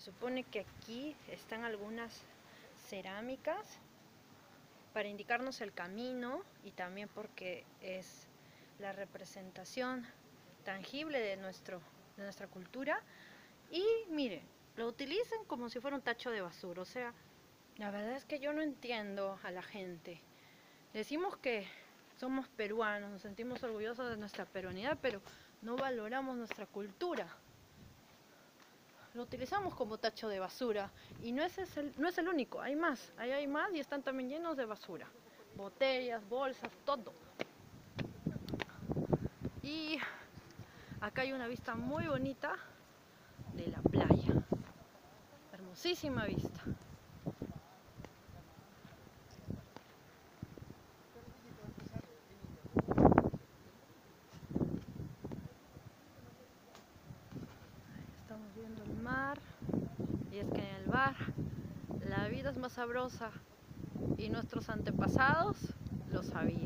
supone que aquí están algunas cerámicas para indicarnos el camino y también porque es la representación tangible de nuestra cultura. Y miren, lo utilizan como si fuera un tacho de basura. O sea, la verdad es que yo no entiendo a la gente. Decimos que somos peruanos, nos sentimos orgullosos de nuestra peruanidad, pero no valoramos nuestra cultura. Lo utilizamos como tacho de basura y no es el único, hay más, ahí hay más y están también llenos de basura. Botellas, bolsas, todo. Y acá hay una vista muy bonita de la playa. Hermosísima vista. Estamos viendo el mar y es que en el mar la vida es más sabrosa y nuestros antepasados lo sabían.